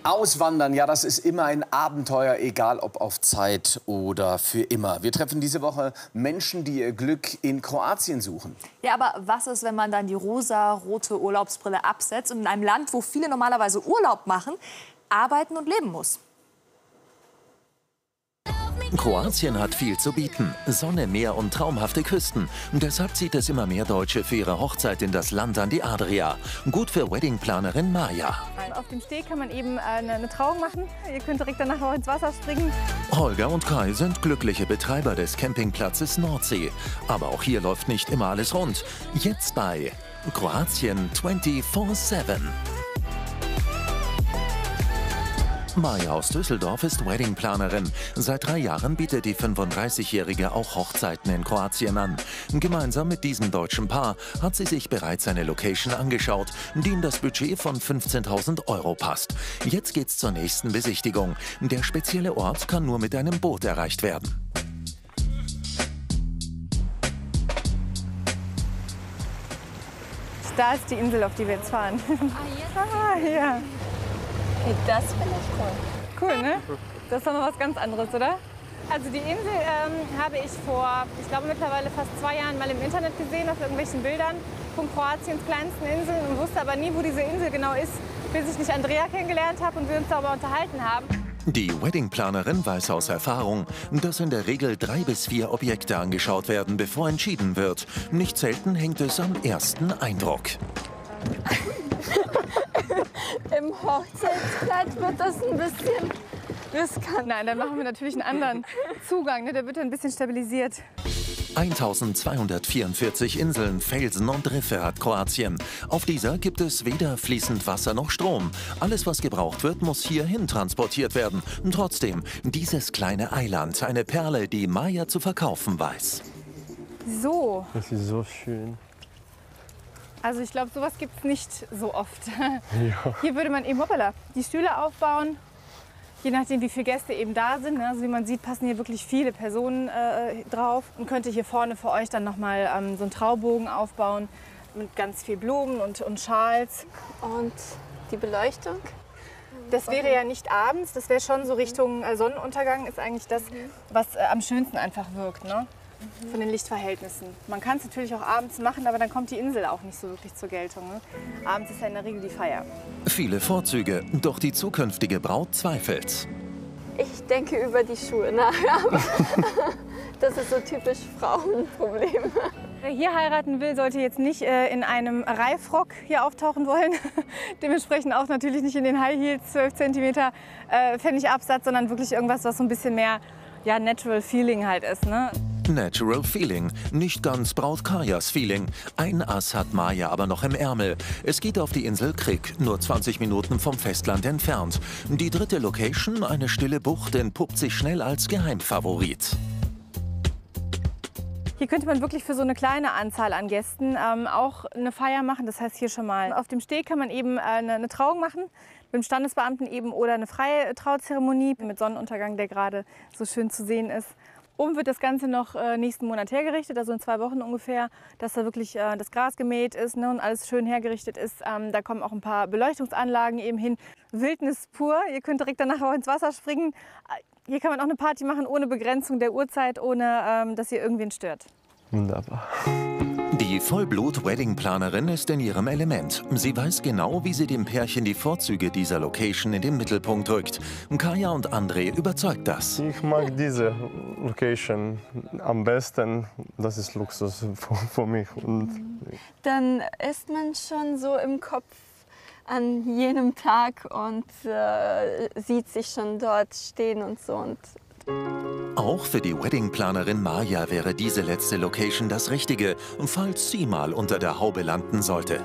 Auswandern, ja, das ist immer ein Abenteuer, egal ob auf Zeit oder für immer. Wir treffen diese Woche Menschen, die ihr Glück in Kroatien suchen. Ja, aber was ist, wenn man dann die rosa-rote Urlaubsbrille absetzt und in einem Land, wo viele normalerweise Urlaub machen, arbeiten und leben muss? Kroatien hat viel zu bieten. Sonne, Meer und traumhafte Küsten. Deshalb zieht es immer mehr Deutsche für ihre Hochzeit in das Land an die Adria. Gut für Weddingplanerin Maja. Auf dem Steg kann man eben eine Trauung machen. Ihr könnt direkt danach auch ins Wasser springen. Holger und Kai sind glückliche Betreiber des Campingplatzes Nordsee. Aber auch hier läuft nicht immer alles rund. Jetzt bei Kroatien 24/7. Maja aus Düsseldorf ist Weddingplanerin. Seit 3 Jahren bietet die 35-Jährige auch Hochzeiten in Kroatien an. Gemeinsam mit diesem deutschen Paar hat sie sich bereits eine Location angeschaut, die in das Budget von 15.000 € passt. Jetzt geht's zur nächsten Besichtigung. Der spezielle Ort kann nur mit einem Boot erreicht werden. Da ist die Insel, auf die wir jetzt fahren. Ja. Das finde ich cool. Cool, ne? Das ist doch noch was ganz anderes, oder? Also die Insel habe ich vor, ich glaube mittlerweile fast 2 Jahren mal im Internet gesehen, auf irgendwelchen Bildern von Kroatiens kleinsten Inseln und wusste aber nie, wo diese Insel genau ist, bis ich nicht Andrea kennengelernt habe und wir uns darüber unterhalten haben. Die Weddingplanerin weiß aus Erfahrung, dass in der Regel 3 bis 4 Objekte angeschaut werden, bevor entschieden wird. Nicht selten hängt es am ersten Eindruck. Im Hochzeitskleid wird das ein bisschen riskant. Nein, dann machen wir natürlich einen anderen Zugang, ne? Der wird dann ein bisschen stabilisiert. 1244 Inseln, Felsen und Riffe hat Kroatien. Auf dieser gibt es weder fließend Wasser noch Strom. Alles, was gebraucht wird, muss hierhin transportiert werden. Trotzdem, dieses kleine Eiland, eine Perle, die Maja zu verkaufen weiß. So. Das ist so schön. Also ich glaube, sowas gibt es nicht so oft. Ja. Hier würde man eben hoppala, die Stühle aufbauen, je nachdem wie viele Gäste eben da sind. Also wie man sieht, passen hier wirklich viele Personen drauf. Und könnte hier vorne für euch dann nochmal so einen Traubogen aufbauen mit ganz viel Blumen und Schals. Und die Beleuchtung? Das wäre ja nicht abends, das wäre schon so Richtung Sonnenuntergang, ist eigentlich das, was am schönsten einfach wirkt, ne? Von den Lichtverhältnissen. Man kann es natürlich auch abends machen, aber dann kommt die Insel auch nicht so wirklich zur Geltung. Ne? Abends ist ja in der Regel die Feier. Viele Vorzüge, doch die zukünftige Braut zweifelt. Ich denke über die Schuhe nach, aber das ist so typisch Frauenproblem. Wer hier heiraten will, sollte jetzt nicht in einem Reifrock hier auftauchen wollen. Dementsprechend auch natürlich nicht in den High Heels, 12 cm Pfennigabsatz, sondern wirklich irgendwas, was so ein bisschen mehr ja, Natural Feeling halt ist. Ne? Natural Feeling, nicht ganz Braut Kajas Feeling. Ein Ass hat Maja aber noch im Ärmel. Es geht auf die Insel Krk, nur 20 Minuten vom Festland entfernt. Die dritte Location, eine stille Bucht, entpuppt sich schnell als Geheimfavorit. Hier könnte man wirklich für so eine kleine Anzahl an Gästen auch eine Feier machen. Das heißt hier schon mal, auf dem Steg kann man eben eine Trauung machen, mit dem Standesbeamten eben oder eine freie Trauzeremonie mit Sonnenuntergang, der gerade so schön zu sehen ist. Oben wird das Ganze noch nächsten Monat hergerichtet, also in 2 Wochen ungefähr, dass da wirklich das Gras gemäht ist, ne, und alles schön hergerichtet ist. Da kommen auch ein paar Beleuchtungsanlagen eben hin. Wildnis pur, ihr könnt direkt danach auch ins Wasser springen. Hier kann man auch eine Party machen ohne Begrenzung der Uhrzeit, ohne dass ihr irgendwen stört. Wunderbar. Die Vollblut-Wedding-Planerin ist in ihrem Element. Sie weiß genau, wie sie dem Pärchen die Vorzüge dieser Location in den Mittelpunkt rückt. Kaja und André überzeugt das. Ich mag diese Location am besten. Das ist Luxus für mich. Und Dann ist man schon so im Kopf an jenem Tag und sieht sich schon dort stehen und so. Auch für die Weddingplanerin Maja wäre diese letzte Location das Richtige, falls sie mal unter der Haube landen sollte.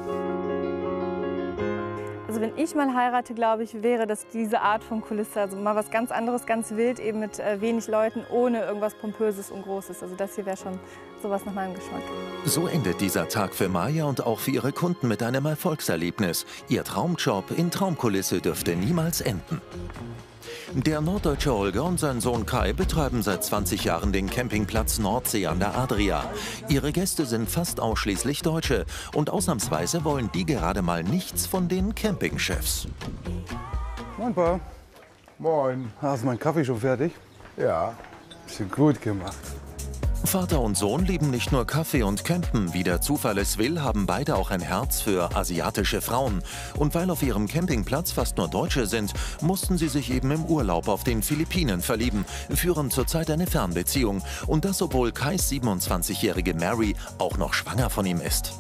Also wenn ich mal heirate, glaube ich, wäre das diese Art von Kulisse. Also mal was ganz anderes, ganz wild, eben mit wenig Leuten, ohne irgendwas Pompöses und Großes. Also das hier wäre schon sowas nach meinem Geschmack. So endet dieser Tag für Maja und auch für ihre Kunden mit einem Erfolgserlebnis. Ihr Traumjob in Traumkulisse dürfte niemals enden. Der norddeutsche Holger und sein Sohn Kai betreiben seit 20 Jahren den Campingplatz Nordsee an der Adria. Ihre Gäste sind fast ausschließlich Deutsche und ausnahmsweise wollen die gerade mal nichts von den Campingchefs. Moin, Pa. Moin. Hast du meinen Kaffee schon fertig? Ja. Bisschen gut gemacht. Vater und Sohn lieben nicht nur Kaffee und Campen. Wie der Zufall es will, haben beide auch ein Herz für asiatische Frauen. Und weil auf ihrem Campingplatz fast nur Deutsche sind, mussten sie sich eben im Urlaub auf den Philippinen verlieben, führen zurzeit eine Fernbeziehung. Und das, obwohl Kais 27-jährige Mary auch noch schwanger von ihm ist.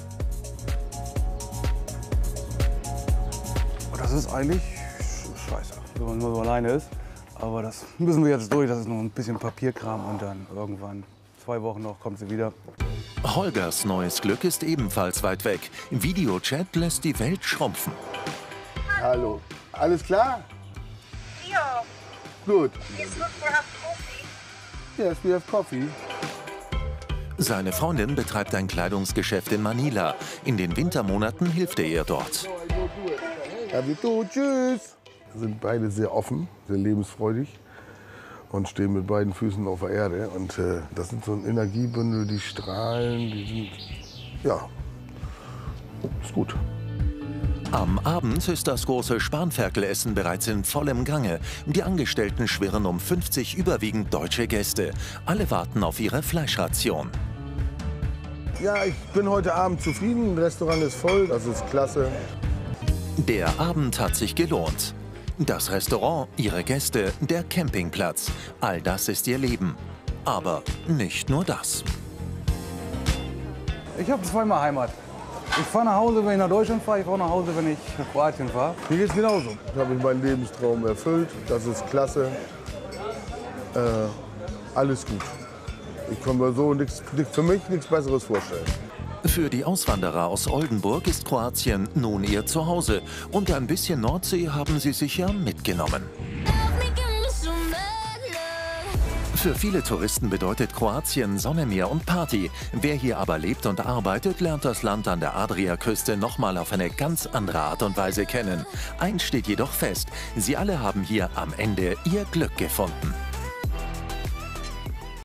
Das ist eigentlich scheiße, wenn man nur so alleine ist. Aber das müssen wir jetzt durch. Das ist noch ein bisschen Papierkram und dann irgendwann, 2 Wochen noch, kommt sie wieder. Holgers neues Glück ist ebenfalls weit weg. Videochat lässt die Welt schrumpfen. Hallo. Alles klar? Ja. Gut. It's good for have coffee. Yes, we have coffee. Seine Freundin betreibt ein Kleidungsgeschäft in Manila. In den Wintermonaten hilft er ihr dort. Tschüss. Sind beide sehr offen, sehr lebensfreudig und stehen mit beiden Füßen auf der Erde. Und das sind so ein Energiebündel, die strahlen, die sind, ja, ist gut. Am Abend ist das große Spanferkelessen bereits in vollem Gange. Die Angestellten schwirren um 50 überwiegend deutsche Gäste. Alle warten auf ihre Fleischration. Ja, ich bin heute Abend zufrieden. Das Restaurant ist voll, das ist klasse. Der Abend hat sich gelohnt. Das Restaurant, ihre Gäste, der Campingplatz. All das ist ihr Leben. Aber nicht nur das. Ich habe zweimal Heimat. Ich fahre nach Hause, wenn ich nach Deutschland fahre. Ich fahre nach Hause, wenn ich nach Kroatien fahre. Mir geht's genauso. Ich habe meinen Lebenstraum erfüllt. Das ist klasse. Alles gut. Ich kann mir so für mich nichts Besseres vorstellen. Für die Auswanderer aus Oldenburg ist Kroatien nun ihr Zuhause. Und ein bisschen Nordsee haben sie sich ja mitgenommen. Für viele Touristen bedeutet Kroatien Sonne, Meer und Party. Wer hier aber lebt und arbeitet, lernt das Land an der Adriaküste nochmal auf eine ganz andere Art und Weise kennen. Eins steht jedoch fest, sie alle haben hier am Ende ihr Glück gefunden.